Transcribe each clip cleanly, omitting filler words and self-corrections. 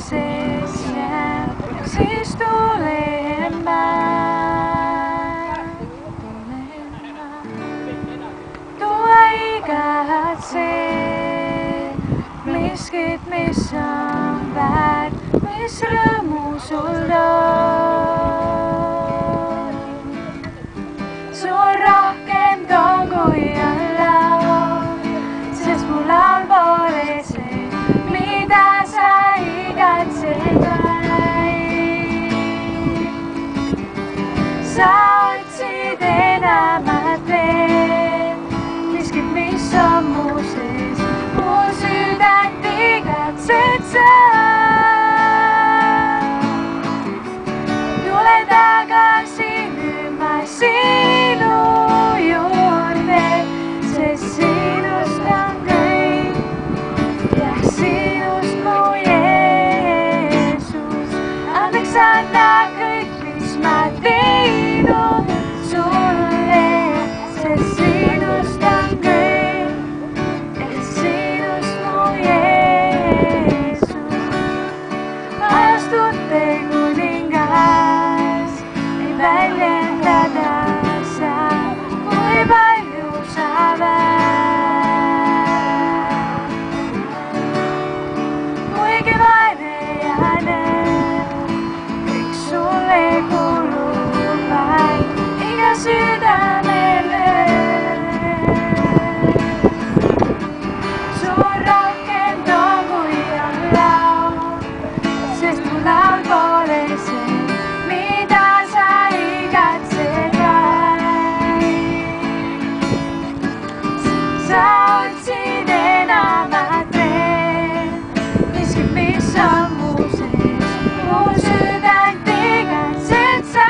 vaikseks jääb, siis tulen ma. Tuo igatse miskit, mis on väärt, mis rõõmu sul toob. Sul rohkem toon kui on laul, sest mul all pole see, mida sa igatsed vaid. Sa otsid enamat veel, miskit, mis on mu sees, mu südant igatsed sa. Tule tagasi nüüd ma sinu juurde, sest sinust on kõik ja sinust mu Jeesus. Andeks anna kõik, mis ma teinud sulle, sest sinust on kõik ja sinust mu Jeesus. Ajastute kuningas ei väljendada sa, kui palju sa vääd. Kuigi vaene ja nõrk, kõik sulle kulub vaid, iga südamele. Sul rohkem toon kui on laul, sest mul all pole see, mida sa igatsed vaid. Sa otsid enamat veel, miskit, mis on mu sees, mu südant igatsed sa.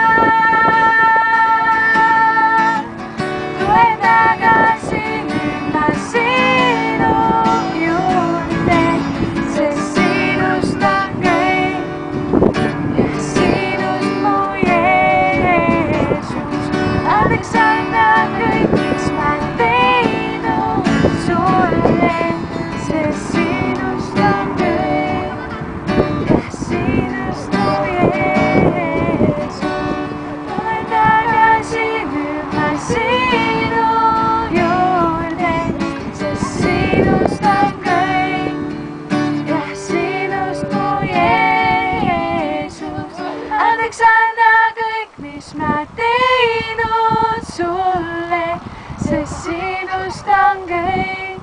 Tule tagasi nüüd ma sinu juurde, sest sinust on kõik ja sinust mu Jeesus. Andeks anna kõik, mis ma teinud sulle, sest sinust on kõik ja sinust mu Jeesus. Tule tagasi nüüd ma sinu juurde, sest sinust on kõik ja sinust mu Jeesus. Andeks anna kõik, mis ma teinud sulle, sest sinust on kõik